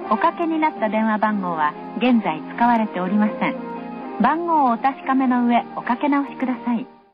おかけになった電話番号は現在使われておりません。番号をお確かめの上おかけ直しください。